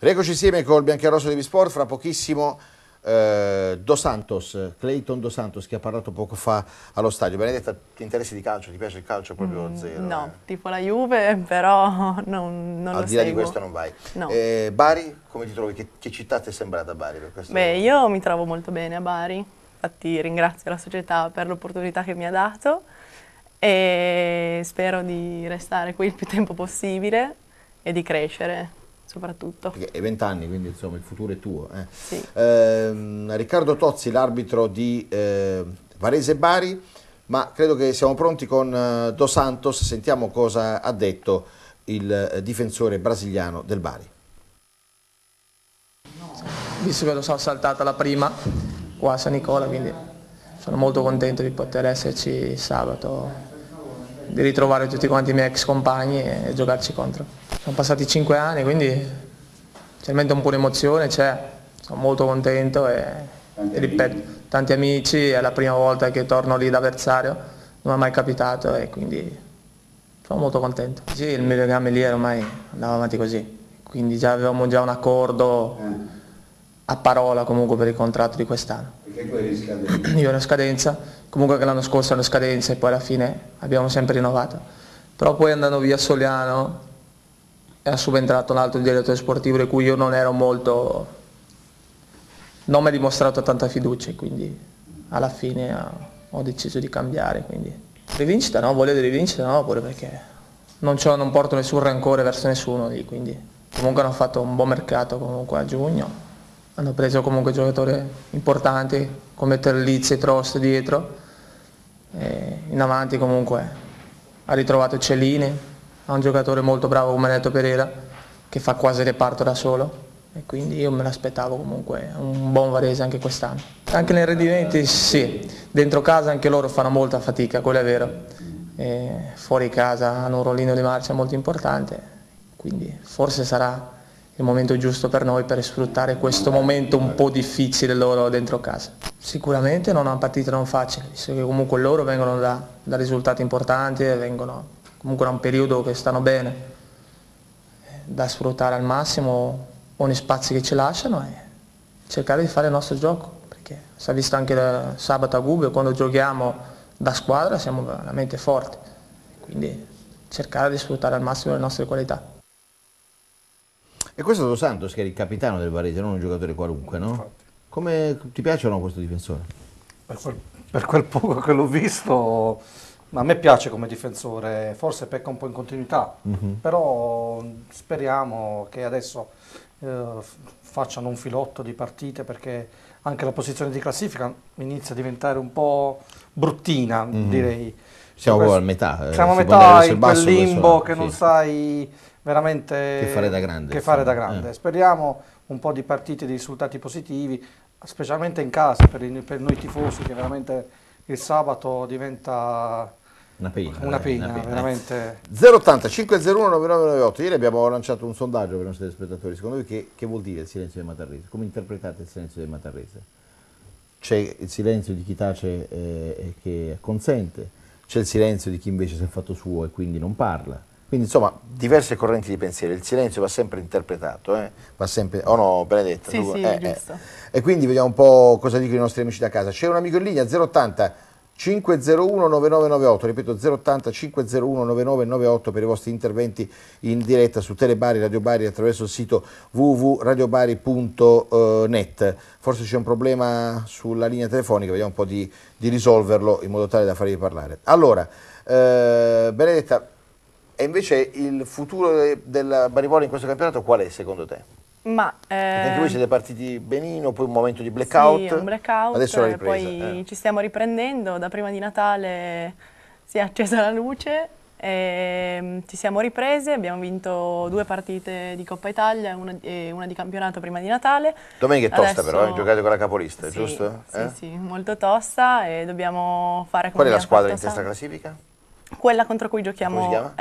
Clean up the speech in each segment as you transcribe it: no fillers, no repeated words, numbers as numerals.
Rieccoci insieme col Biancarosso TV Sport, fra pochissimo Dos Santos, Clayton Dos Santos, che ha parlato poco fa allo stadio. Benedetta, ti interessi di calcio? Ti piace il calcio proprio zero? No, tipo la Juve, però non lo seguo. Al di là di questo non vai. No. Bari, come ti trovi? Che città ti è sembrata Bari? Per questo? Beh, io mi trovo molto bene a Bari, infatti ringrazio la società per l'opportunità che mi ha dato e spero di restare qui il più tempo possibile e di crescere. Soprattutto. Perché hai 20 anni, quindi insomma il futuro è tuo. Sì. Riccardo Tozzi, l'arbitro di Varese Bari, ma credo che siamo pronti con Dos Santos, sentiamo cosa ha detto il difensore brasiliano del Bari. Visto che lo sono saltata la prima qua a San Nicola, quindi sono molto contento di poter esserci sabato, di ritrovare tutti quanti i miei ex compagni e giocarci contro. Sono passati 5 anni, quindi certamente un po' di emozione c'è, sono molto contento e ripeto, tanti amici, è la prima volta che torno lì da avversario, non mi è mai capitato e quindi sono molto contento. Sì, il mio legame lì ormai andava avanti così, quindi avevamo già un accordo a parola comunque per il contratto di quest'anno. Perché tu eri in scadenza? Io ero in scadenza, comunque che l'anno scorso ero in scadenza e poi alla fine abbiamo sempre rinnovato. Però poi andando via Soliano è subentrato un altro direttore sportivo di cui io non ero molto, non mi ha dimostrato tanta fiducia e quindi alla fine ho deciso di cambiare. Quindi. Rivincita no, voglio di rivincita no, pure perché non porto nessun rancore verso nessuno lì, quindi comunque hanno fatto un buon mercato comunque a giugno, hanno preso comunque giocatori importanti come Terlizzi e Trost dietro, e in avanti comunque ha ritrovato Cellini, ha un giocatore molto bravo come ha detto Pereira, che fa quasi reparto da solo e quindi io me l'aspettavo comunque un buon Varese anche quest'anno. Anche nei rendimenti sì, dentro casa anche loro fanno molta fatica, quello è vero, e fuori casa hanno un rollino di marcia molto importante, quindi forse sarà il momento giusto per noi per sfruttare questo momento un po' difficile loro dentro casa. Sicuramente non è una partita non facile, visto che comunque loro vengono da risultati importanti, vengono comunque da un periodo che stanno bene, da sfruttare al massimo ogni spazio che ci lasciano e cercare di fare il nostro gioco, perché si è visto anche sabato a Gubbio, quando giochiamo da squadra siamo veramente forti, quindi cercare di sfruttare al massimo le nostre qualità. E questo è Dos Santos che è il capitano del Varese, non un giocatore qualunque, no? Come ti piace o no questo difensore? Per quel poco che l'ho visto, a me piace come difensore, forse pecca un po' in continuità, però speriamo che adesso facciano un filotto di partite, perché anche la posizione di classifica inizia a diventare un po' bruttina, direi. Siamo proprio a metà. Siamo a metà in quel limbo che non sai veramente che fare da grande. Speriamo un po' di partite, di risultati positivi, specialmente in casa per noi tifosi, che veramente il sabato diventa una pena. Veramente. 080 501 9998. Ieri abbiamo lanciato un sondaggio per i nostri telespettatori. Secondo voi che vuol dire il silenzio del Matarrese? Come interpretate il silenzio del Matarrese? C'è il silenzio di chi tace e che consente, c'è il silenzio di chi invece si è fatto suo e quindi non parla. Quindi insomma diverse correnti di pensiero, il silenzio va sempre interpretato, va sempre, oh no Benedetta? Sì, giusto. E quindi vediamo un po' cosa dicono i nostri amici da casa. C'è un amico in linea, 080 501 9998, ripeto 080 501 9998 per i vostri interventi in diretta su Telebari, Radio Bari attraverso il sito www.radiobari.net. Forse c'è un problema sulla linea telefonica, vediamo un po' di risolverlo in modo tale da farvi parlare. Allora, Benedetta, e invece il futuro del Barivola in questo campionato qual è secondo te? Perché anche voi siete partiti benino, poi un momento di blackout, sì, un blackout, adesso la ripresa. Poi ci stiamo riprendendo, da prima di Natale si è accesa la luce e ci siamo riprese, abbiamo vinto 2 partite di Coppa Italia e una di campionato prima di Natale. Domenica è tosta però, giocate con la capolista, sì, giusto? Sì, molto tosta e dobbiamo fare come Qual è la squadra in testa classifica? Quella contro cui giochiamo. Come si chiama?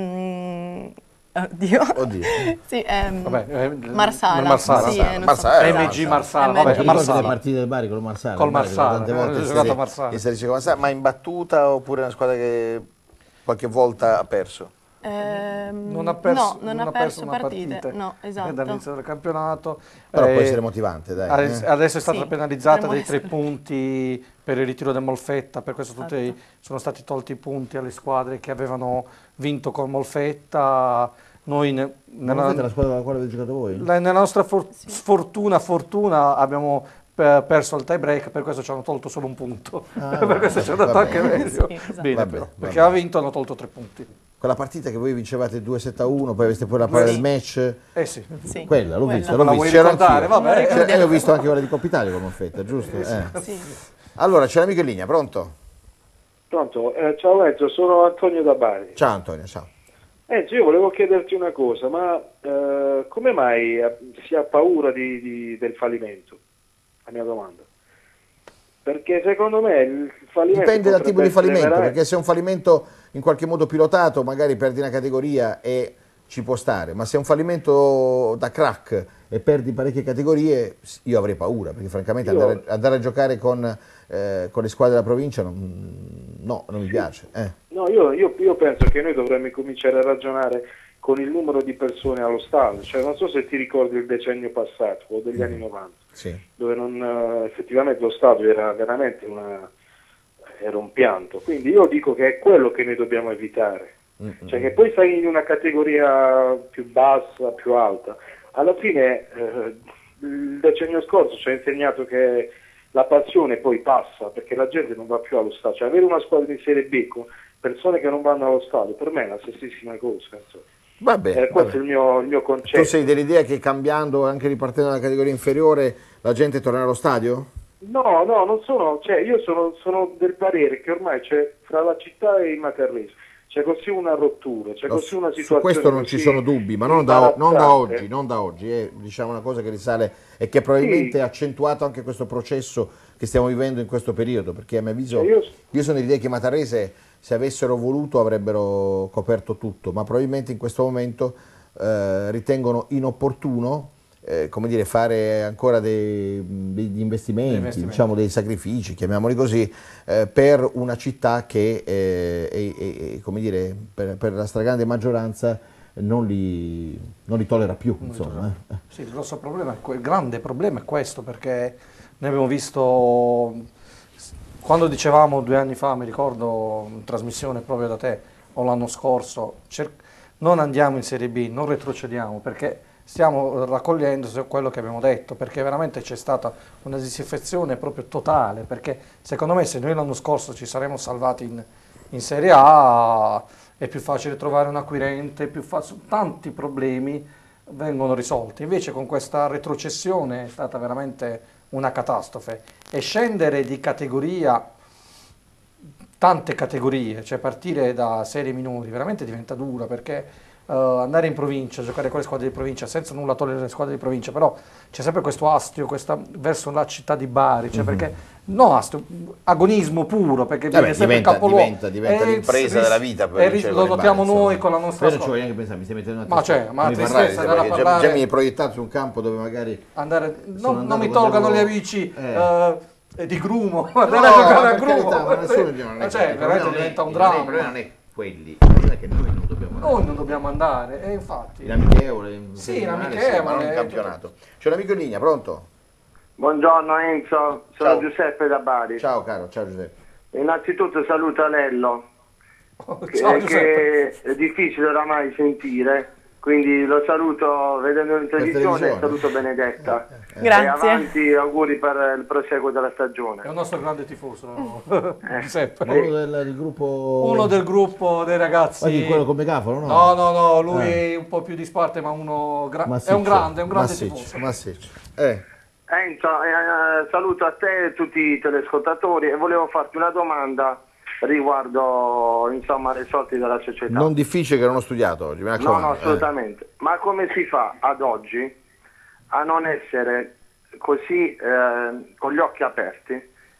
Oddio. Sì, Marsala. Sì, MG Marsala. Vabbè, Marsala. Le partite del Bari con Marsala. Col Marsala. Tante volte giocato Marsala. Ma in battuta oppure una squadra che qualche volta ha perso? Non ha perso, no, non ha perso una partite. partita No, esatto. dall'inizio del campionato. Però può essere motivante, dai. Adesso è stata Sì, penalizzata dei potremmo 3 punti per il ritiro del Molfetta, per questo Esatto. sono stati tolti i punti alle squadre che avevano vinto con Molfetta. Noi Non avete la squadra con la quale avete giocato voi? nella nostra fortuna abbiamo perso il tie break, per questo ci hanno tolto solo un punto. Per questo ci hanno dato anche meglio. Sì, esatto. Bene, Vabbè, però, vabbè. perché aveva vinto hanno tolto 3 punti. Quella partita che voi vincevate 2-7-1, poi aveste poi la palla del match. Sì. Sì, Quella, l'ho quella. vista, La l'ho vuoi vista. C'ero ricordare? anch'io. Vabbè. E ho visto anche quella di Coppa Italia con Molfetta, giusto? Sì. Allora, c'è l'amico in linea, pronto? Pronto? Ciao Enzo, sono Antonio da Bari. Ciao Antonio, ciao. Enzo, io volevo chiederti una cosa, ma come mai si ha paura del fallimento? La mia domanda. Perché secondo me il fallimento Dipende dal tipo di potrebbe essere fallimento, veramente- perché se è un fallimento in qualche modo pilotato, magari perdi una categoria e ci può stare, ma se è un fallimento da crack e perdi parecchie categorie, io avrei paura, perché francamente andare a giocare con le squadre della provincia non mi piace. No, io penso che noi dovremmo cominciare a ragionare con il numero di persone allo stadio, cioè non so se ti ricordi il decennio passato o degli anni 90, Sì. dove effettivamente lo stadio era veramente era un pianto, quindi io dico che è quello che noi dobbiamo evitare, cioè che poi stai in una categoria più bassa, più alta, alla fine il decennio scorso ci ha insegnato che la passione poi passa, perché la gente non va più allo stadio, cioè avere una squadra di Serie B con persone che non vanno allo stadio, per me è la stessissima cosa, insomma. Vabbè, Questo è il mio concetto. Tu sei dell'idea che cambiando, anche ripartendo dalla categoria inferiore, la gente tornerà allo stadio? No, non sono, cioè io sono del parere che ormai c'è fra la città e il Materrese, c'è così una rottura, c'è così una situazione. Su questo non ci così sono dubbi, ma non da imbarazzante. oggi, diciamo una cosa che risale e che probabilmente Sì. ha accentuato anche questo processo che stiamo vivendo in questo periodo, perché a mio avviso Io- io sono dell'idea che i Matarrese, se avessero voluto, avrebbero coperto tutto, ma probabilmente in questo momento ritengono inopportuno come dire, fare ancora degli investimenti, diciamo dei sacrifici, chiamiamoli così, per una città che come dire, per la stragrande maggioranza non li tollera più. Insomma. Sì, il grosso problema, il grande problema è questo, perché noi abbiamo visto, quando dicevamo 2 anni fa, mi ricordo, in trasmissione proprio da te, o l'anno scorso, non andiamo in Serie B, non retrocediamo, perché stiamo raccogliendo quello che abbiamo detto, perché veramente c'è stata una disaffezione proprio totale, perché secondo me se noi l'anno scorso ci saremmo salvati in Serie A è più facile trovare un acquirente, tanti problemi vengono risolti, invece con questa retrocessione è stata veramente una catastrofe e scendere di categoria, tante categorie, cioè partire da serie minori veramente diventa dura, perché andare in provincia, giocare con le squadre di provincia, senza nulla togliere le squadre di provincia, però c'è sempre questo astio verso la città di Bari, cioè perché no astio, agonismo puro, perché viene sempre il capoluogo. Diventa l'impresa della vita. Lo notiamo noi con la nostra squadra. Non ci neanche pensare, mi stai mettendo una ma tristezza andare a parlare. Già mi hai proiettato su un campo dove magari non mi tolgano gli amici di Grumo, andare a giocare a Grumo, cioè veramente diventa un dramma. Il problema non è quelli, il problema è che noi non dobbiamo andare. E infatti. L'amichevole, l'amichevole, ma non il campionato. C'è un amico in linea, pronto? Buongiorno Enzo, sono Ciao. Giuseppe da Bari. Ciao caro, ciao Giuseppe. Innanzitutto saluto Lello, Ciao, che è difficile oramai sentire, quindi lo saluto vedendo in televisione e saluto Benedetta. Grazie. E avanti, auguri per il proseguo della stagione. È un nostro grande tifoso, Giuseppe. Uno del gruppo dei ragazzi. Ma quello con megafono, no? No, lui è un po' più disparte, ma è un grande tifoso. Massiccio. Enzo, saluto a te e tutti i telescoltatori e volevo farti una domanda riguardo insomma le sorti della società. Non difficile, che non ho studiato oggi, mi raccomando. No, assolutamente. Ma come si fa ad oggi a non essere così con gli occhi aperti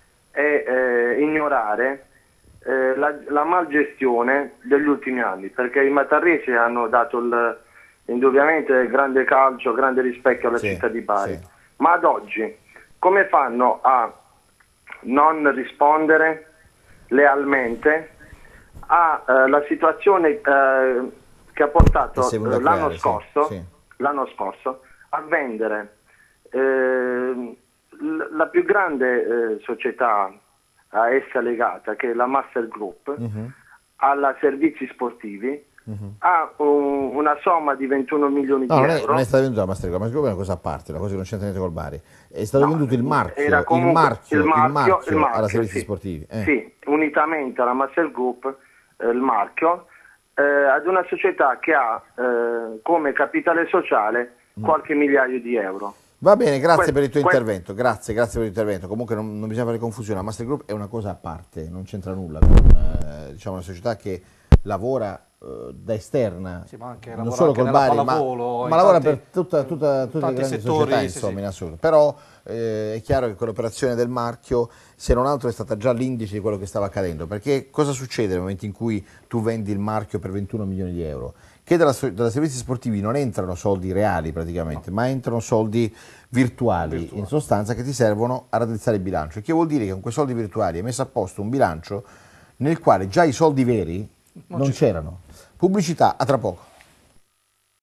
e ignorare la malgestione degli ultimi anni? Perché i matarresi hanno dato indubbiamente grande calcio, grande rispecchio alla città di Bari. Sì. Ma ad oggi come fanno a non rispondere lealmente alla situazione che ha portato È seguito a creare, l'anno scorso a vendere la più grande società a essa legata, che è la Master Group, alla servizi sportivi, ha una somma di 21 milioni di euro. Non è stata venduta la Master Group, la Master Group è una cosa a parte, una cosa che non c'entra niente col Bari. È stato venduto il marchio, il marchio alla servizi sportivi. Sì, unitamente alla Master Group, il marchio, ad una società che ha come capitale sociale qualche migliaio di euro. Va bene, grazie per il tuo intervento, grazie per l'intervento. Comunque non bisogna fare confusione, la Master Group è una cosa a parte, non c'entra nulla con diciamo, una società che lavora da esterna, sì, ma anche non solo col Bari, ma lavora per tutte le grandi settori, società, sì, insomma, sì. in assoluto. Però è chiaro che quell'operazione del marchio, se non altro, è stata già l'indice di quello che stava accadendo, perché cosa succede nel momento in cui tu vendi il marchio per 21 milioni di euro? Che dalla servizi sportivi non entrano soldi reali praticamente, ma entrano soldi virtuali, in sostanza, che ti servono a raddrizzare il bilancio. Il che vuol dire che con quei soldi virtuali hai messo a posto un bilancio nel quale già i soldi veri non c'erano. Pubblicità, a tra poco.